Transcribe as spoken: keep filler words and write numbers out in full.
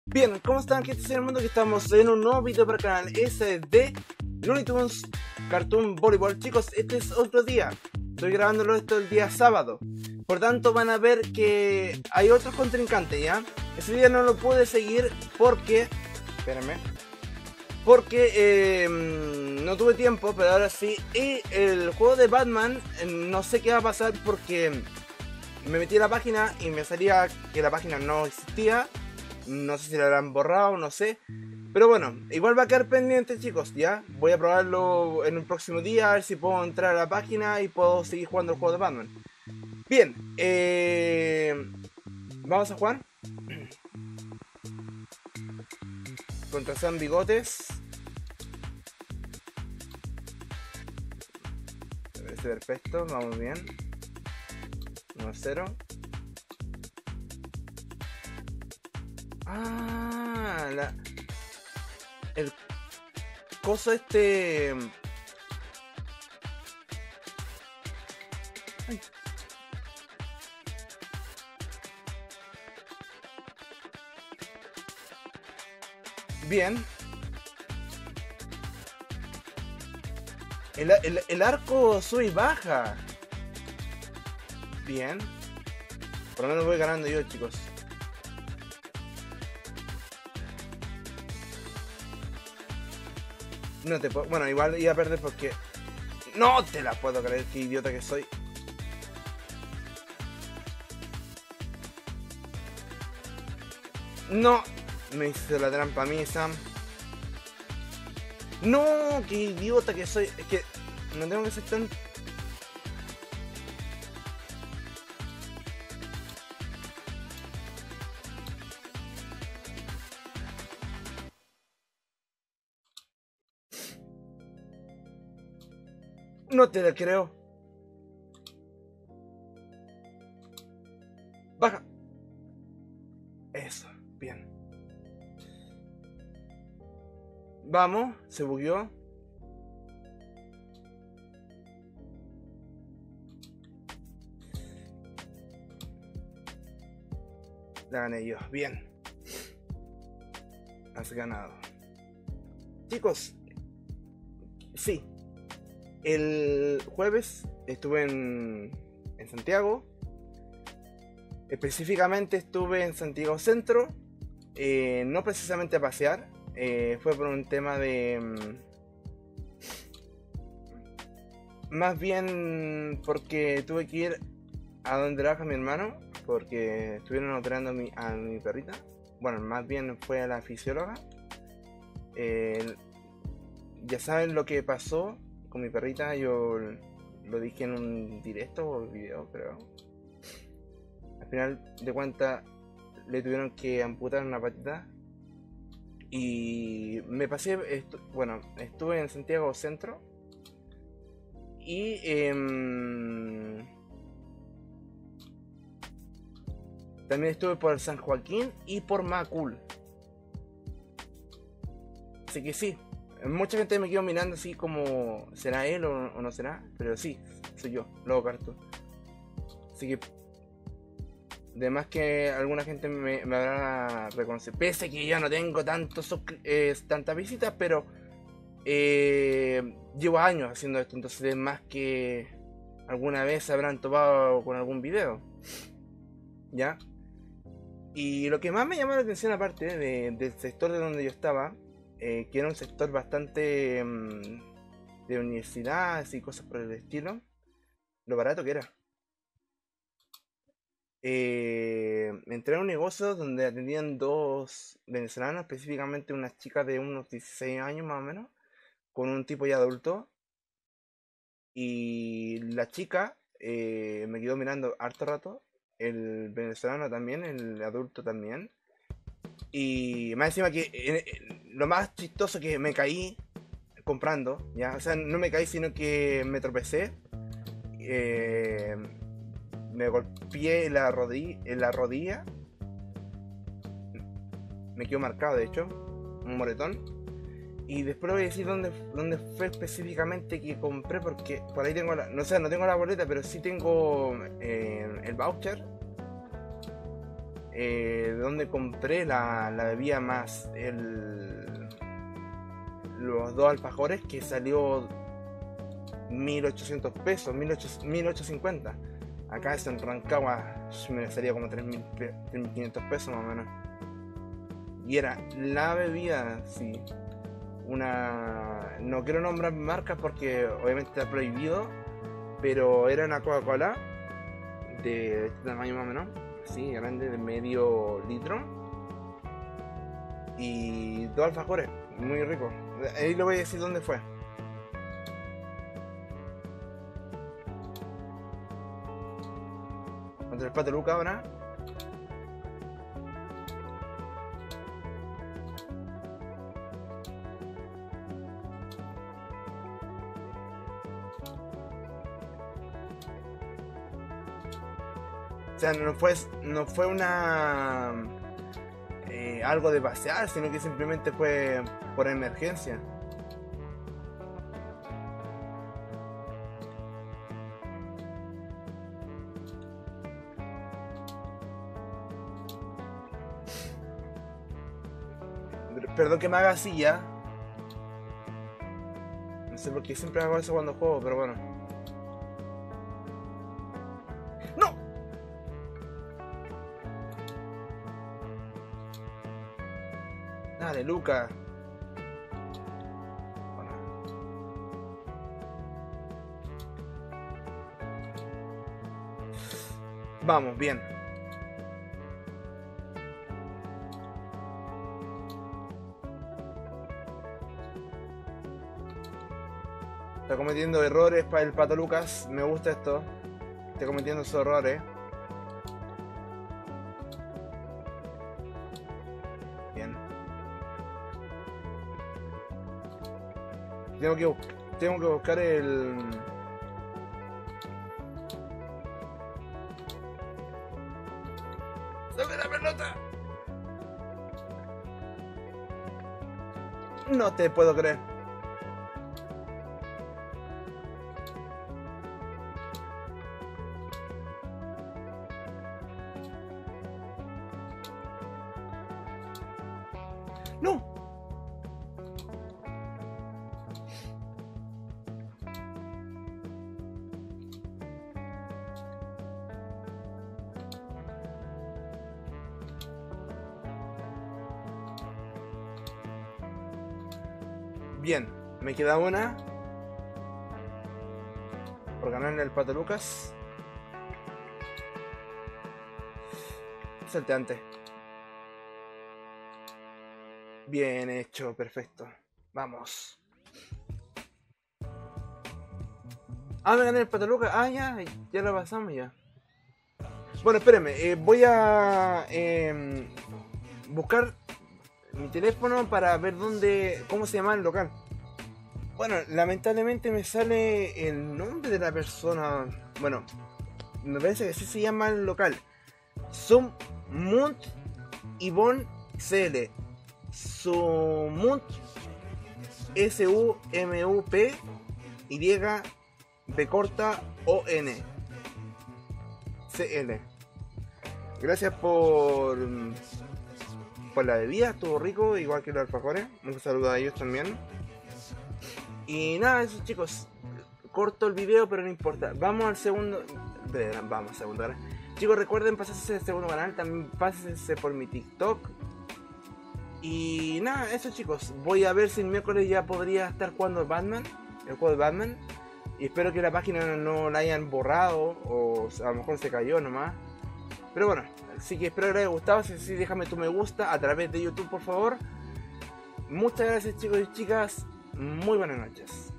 Bien, ¿cómo están, gente en el mundo? Que estamos en un nuevo video para el canal S de Looney Tunes Cartoon Volleyball. Chicos, este es otro día. Estoy grabándolo esto el día sábado. Por tanto van a ver que hay otros contrincantes, ¿ya? Ese día no lo pude seguir porque... Espérenme. Porque eh, no tuve tiempo, pero ahora sí. Y el juego de Batman, no sé qué va a pasar porque me metí a la página y me salía que la página no existía. No sé si la habrán borrado, no sé. Pero bueno, igual va a quedar pendiente, chicos, ¿ya? Voy a probarlo en un próximo día, a ver si puedo entrar a la página y puedo seguir jugando el juego de Batman. Bien, eh... vamos a jugar contra Sam Bigotes. Me parece perfecto, vamos bien. uno a cero. Ah, la... el coso este... Ay. Bien. El, el, el arco sube y baja. Bien. Por lo menos voy ganando yo, chicos. No te puedo... Bueno, igual iba a perder porque... No te la puedo creer, qué idiota que soy. No. Me hizo la trampa a mí, Sam. No, qué idiota que soy. Es que no tengo que ser tan... No te la creo. Baja. Eso, bien. Vamos, se bugueó. La gané yo, bien. Has ganado. Chicos, sí. El jueves estuve en, en Santiago. Específicamente estuve en Santiago Centro. Eh, no precisamente a pasear. Eh, fue por un tema de... Más bien porque tuve que ir a donde trabaja mi hermano. Porque estuvieron operando a mi, a mi perrita. Bueno, más bien fue a la fisióloga. Eh, ya saben lo que pasó con mi perrita. Yo lo dije en un directo o video, creo. Al final de cuentas le tuvieron que amputar una patita. Y me pasé, estu bueno, estuve en Santiago Centro. Y eh, también estuve por San Joaquín y por Macul. Así que sí, mucha gente me quedó mirando así como, ¿será él o, o no será? Pero sí, soy yo, Lobo Cartoon. Así que además que alguna gente me, me habrá reconocido. Pese a que ya no tengo tantos, eh, tantas visitas, pero eh, llevo años haciendo esto. Entonces es más que alguna vez se habrán topado con algún video. ¿Ya? Y lo que más me llamó la atención, aparte de, del sector de donde yo estaba, eh, que era un sector bastante um, de universidades y cosas por el estilo, lo barato que era. Eh, entré a un negocio donde atendían dos venezolanos, específicamente unas chicas de unos dieciséis años más o menos, con un tipo ya adulto. Y la chica eh, me quedó mirando harto rato, el venezolano también, el adulto también. Y más encima que eh, eh, lo más chistoso que me caí comprando, ya, o sea, no me caí sino que me tropecé. Eh, Me golpeé en la, rodilla, en la rodilla. Me quedó marcado, de hecho. Un moretón. Y después voy a decir dónde, dónde fue específicamente que compré. Porque por ahí tengo la... No sé, no tengo la boleta, pero sí tengo eh, el voucher. eh, donde compré la, la bebida más el, los dos alfajores, que salió mil ochocientos pesos, mil ochocientos cincuenta. Acá en Rancagua me salía como tres mil quinientos pesos más o menos. Y era la bebida, sí. Una... No quiero nombrar marcas porque obviamente está prohibido, pero era una Coca-Cola de este tamaño más o menos, así, grande, de medio litro. Y dos alfajores, muy rico. Ahí le voy a decir dónde fue. Contra el Pato Luca ahora. O sea, no fue, no fue una eh, algo de pasear, sino que simplemente fue por emergencia. Perdón que me haga así ya. No sé por qué siempre hago eso cuando juego, pero bueno. ¡No! Dale, Luca. Bueno. Vamos, bien. Está cometiendo errores para el Pato Lucas. Me gusta esto. Está cometiendo esos errores. Bien. Tengo que, tengo que buscar el... ¡Dame la pelota! No te puedo creer. ¡No! Bien, me queda una por ganarle al Pato Lucas. Salteante. Bien hecho, perfecto. Vamos. Ah, me gané el Pato Lucas. Ah, ya, ya lo pasamos ya. Bueno, espérenme, eh, voy a eh, buscar mi teléfono para ver dónde, cómo se llama el local. Bueno, lamentablemente me sale el nombre de la persona. Bueno, me parece que así se llama el local. Sumunt Ivon C L. Sumunt S U M U P Y B corta O N C L. Gracias por por la bebida, estuvo rico, igual que los alfajores. Un saludo a ellos también. Y nada, eso chicos, corto el video, pero no importa. Vamos al segundo. Vamos al segundo canal. Chicos, recuerden pasarse al segundo canal, también pásense por mi TikTok. Y nada, eso chicos, voy a ver si el miércoles ya podría estar jugando Batman, el juego de Batman. Y espero que la página no la hayan borrado, o a lo mejor se cayó nomás. Pero bueno, así que espero que les haya gustado. Si sí, déjame tu me gusta a través de YouTube, por favor. Muchas gracias chicos y chicas. Muy buenas noches.